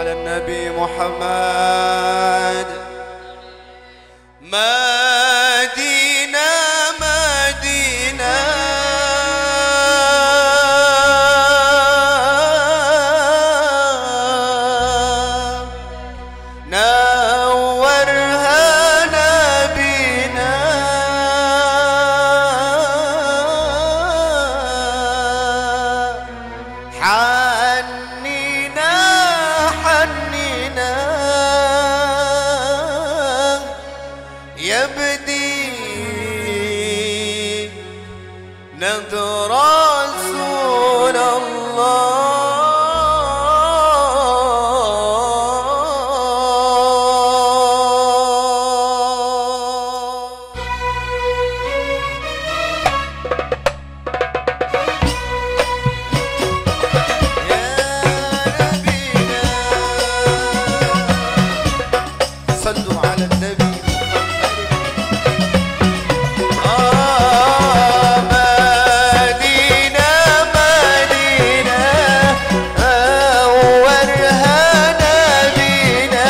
على النبي محمد. مدينة مدينة نورها نبينا حنينا حنينا يبدي نذر رسول الله. صلوا على النبي مدينة مدينة نورها نبينا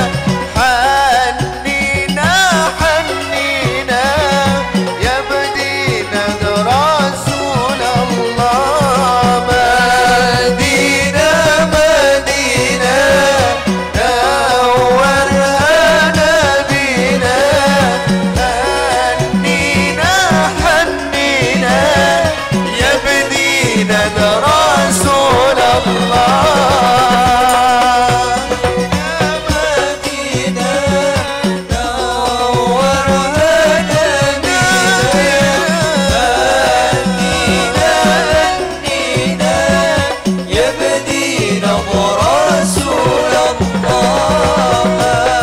حنينا حنينا يبدي نذر رسول الله. مدينة مدينة نذر رسول الله. يا مدينة نورها نبينا يبدي نذر رسول الله.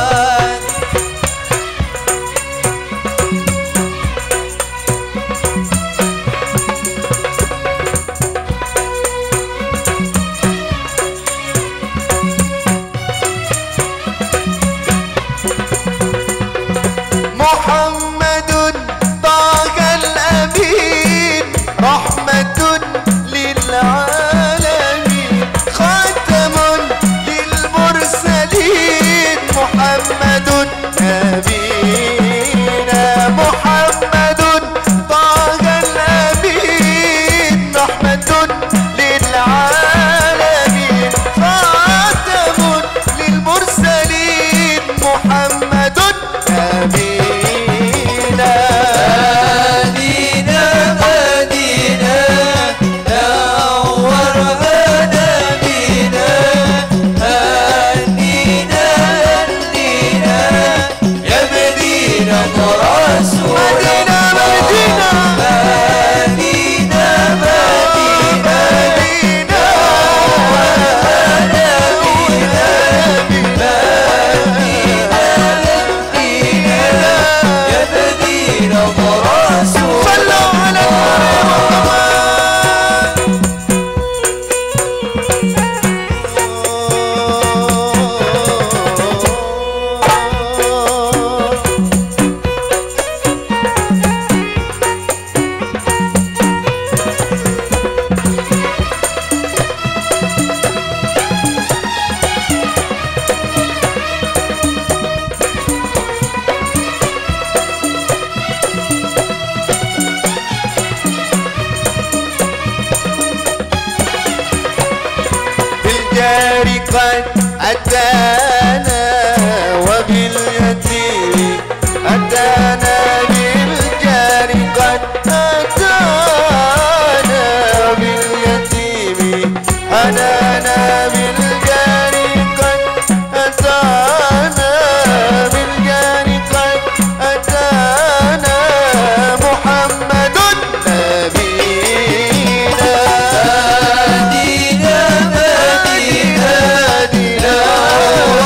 محمد طه الأمين رحمة للعالمين خاتم للمرسلين محمد نبينا. محمد طه الأمين رحمة للعالمين خاتم للمرسلين محمد نبينا. قد أتانا وباليتيم أتانا بالجار قد أتانا وباليتيم أتانا بالجار قد أتانا بالجار قد أتانا محمد نبينا.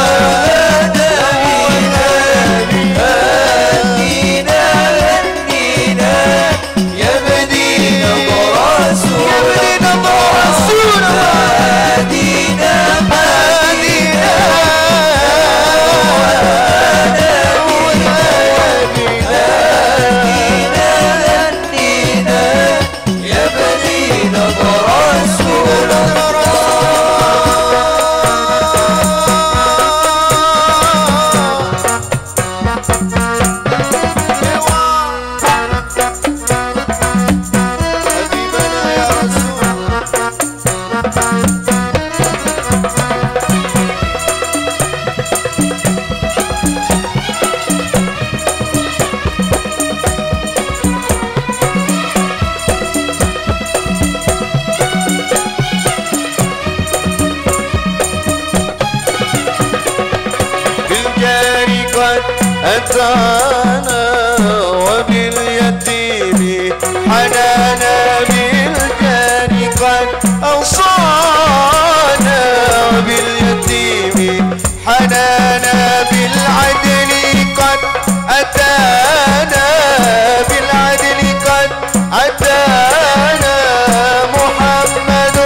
أتانا وباليتيم حنانا بالجار قد أوصانا وباليتيم حنانا بالعدل قد أتانا بالعدل قد أتانا محمد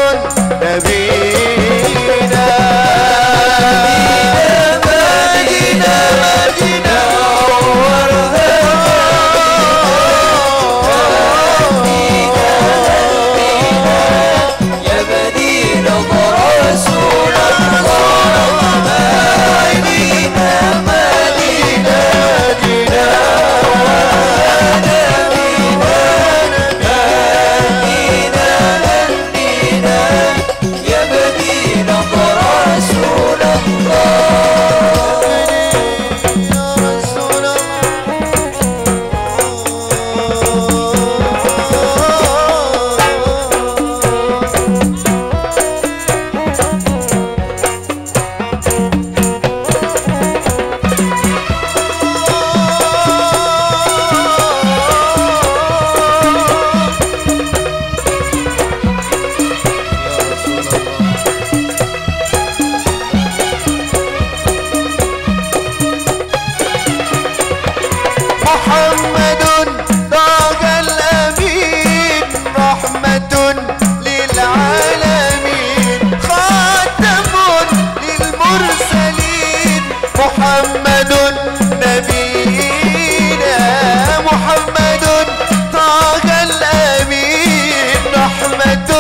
نبينا مدينة مدينة يا مدينة رسول الله مدينة مدينة محمد ضاق الأمين رحمة للعالمين خاتم للمرسلين محمد نبينا محمد ضاق الأمين رحمة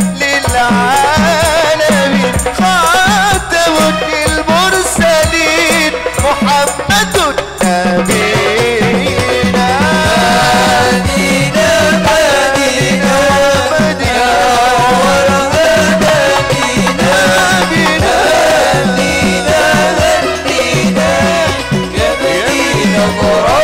للعالمين خاتم للمرسلين محمد نبينا يا مدينة